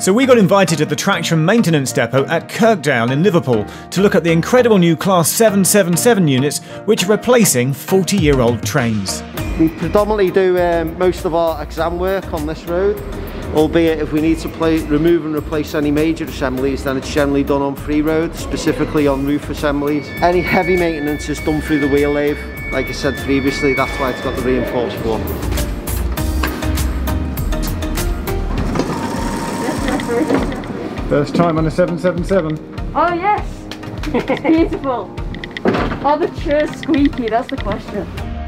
So we got invited to the traction maintenance depot at Kirkdale in Liverpool to look at the incredible new Class 777 units which are replacing 40-year-old trains. We predominantly do most of our exam work on this road, albeit if we need to remove and replace any major assemblies, then it's generally done on free road, specifically on roof assemblies. Any heavy maintenance is done through the wheel lathe. Like I said previously, that's why it's got the reinforced floor. First time on a 777. Oh yes, it's beautiful. Are the chairs squeaky? That's the question.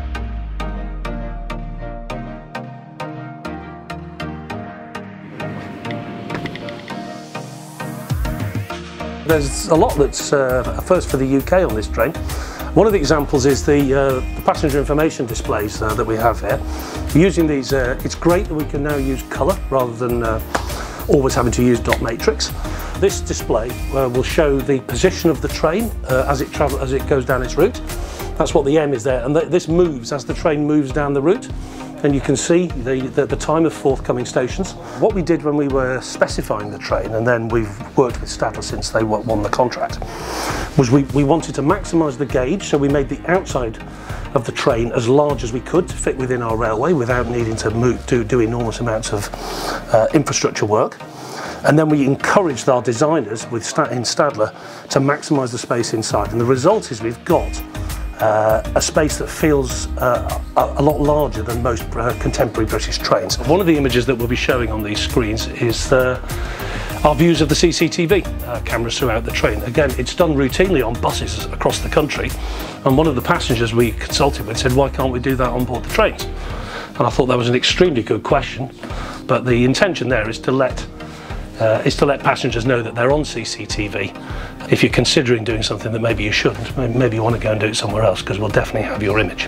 There's a lot that's a first for the UK on this train. One of the examples is the passenger information displays that we have here. Using these, it's great that we can now use colour rather than always having to use dot matrix. This display will show the position of the train as it goes down its route. That's what the M is there, and this moves as the train moves down the route. And you can see the time of forthcoming stations. What we did when we were specifying the train, and then we've worked with Stadler since they won the contract, was we wanted to maximise the gauge, so we made the outside of the train as large as we could to fit within our railway without needing to do enormous amounts of infrastructure work. And then we encouraged our designers in Stadler to maximise the space inside, and the result is we've got a space that feels a lot larger than most contemporary British trains. One of the images that we'll be showing on these screens is our views of the CCTV cameras throughout the train. Again, it's done routinely on buses across the country, and one of the passengers we consulted with said, why can't we do that on board the trains? And I thought that was an extremely good question, but the intention there is to let passengers know that they're on CCTV. If you're considering doing something that maybe you shouldn't, maybe you want to go and do it somewhere else, because we'll definitely have your image.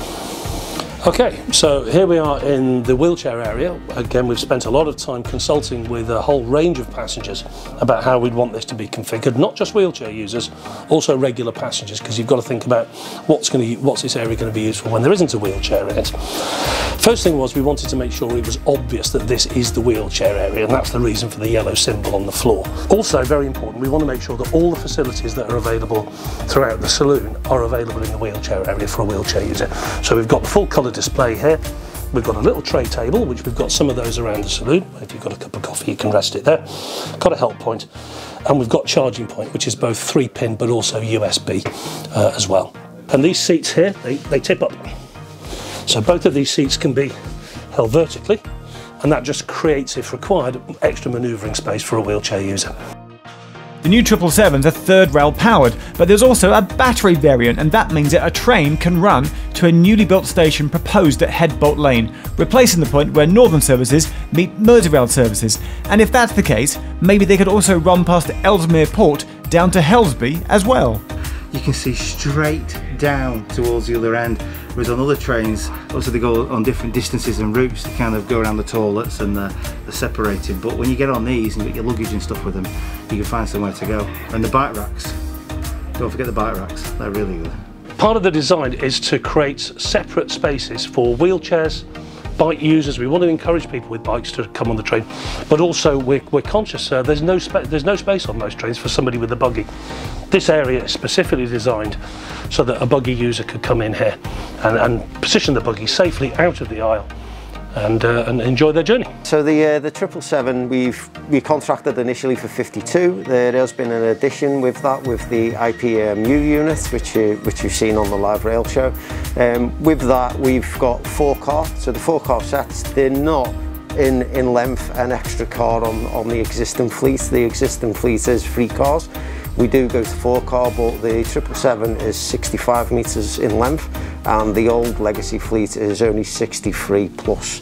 Okay, so here we are in the wheelchair area. Again, we've spent a lot of time consulting with a whole range of passengers about how we'd want this to be configured, not just wheelchair users, also regular passengers, because you've got to think about what's this area going to be used for when there isn't a wheelchair in it. First thing was we wanted to make sure it was obvious that this is the wheelchair area, and that's the reason for the yellow symbol on the floor. Also, very important, we want to make sure that all the facilities that are available throughout the saloon are available in the wheelchair area for a wheelchair user. So we've got the full colour display here. We've got a little tray table, which we've got some of those around the saloon. If you've got a cup of coffee, you can rest it there. Got a help point, and we've got charging point, which is both 3-pin but also USB as well. And these seats here, they tip up. So both of these seats can be held vertically, and that just creates, if required, extra manoeuvring space for a wheelchair user. The new 777s are third rail powered, but there's also a battery variant, and that means that a train can run to a newly built station proposed at Headbolt Lane, replacing the point where Northern services meet Merseyrails services. And if that's the case, maybe they could also run past Ellesmere Port down to Helsby as well. You can see straight down towards the other end, whereas on other trains, obviously they go on different distances and routes to kind of go around the toilets, and they're separated. But when you get on these and you get your luggage and stuff with them, you can find somewhere to go. And the bike racks, don't forget the bike racks, they're really good. Part of the design is to create separate spaces for wheelchairs, bike users. We want to encourage people with bikes to come on the train, but also we're conscious there's no space on most trains for somebody with a buggy. This area is specifically designed so that a buggy user could come in here and position the buggy safely out of the aisle and enjoy their journey. So the 777 we contracted initially for 52. There has been an addition with that, with the IPMU unit, which you've seen on the live rail show. With that, we've got 4-car. So the 4-car sets, they're not in length an extra car on the existing fleet. The existing fleet is 3 cars. We do go to 4-car, but the 777 is 65 metres in length, and the old legacy fleet is only 63 plus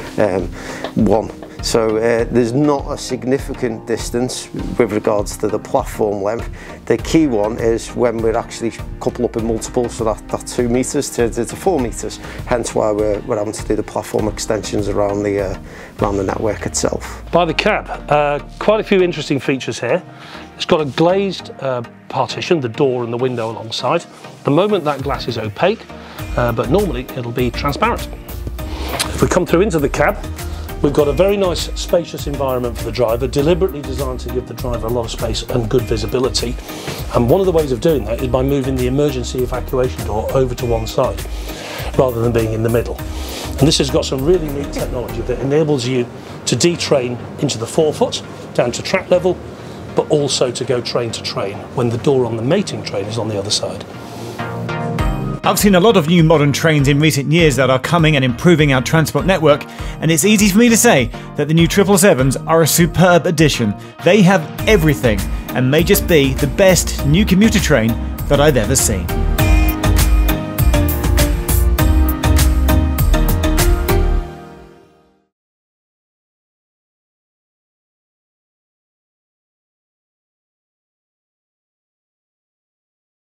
1. So there's not a significant distance with regards to the platform length. The key one is when we're actually couple up in multiples, so that 2 metres to 4 metres, hence why we're having to do the platform extensions around the network itself. By the cab, quite a few interesting features here. It's got a glazed partition, the door and the window alongside. At the moment that glass is opaque, but normally it'll be transparent. If we come through into the cab, We've got a very nice spacious environment for the driver, deliberately designed to give the driver a lot of space and good visibility. And one of the ways of doing that is by moving the emergency evacuation door over to one side, rather than being in the middle. And this has got some really neat technology that enables you to detrain into the forefoot, down to track level, but also to go train to train when the door on the mating train is on the other side. I've seen a lot of new modern trains in recent years that are coming and improving our transport network, and it's easy for me to say that the new 777s are a superb addition. They have everything and may just be the best new commuter train that I've ever seen.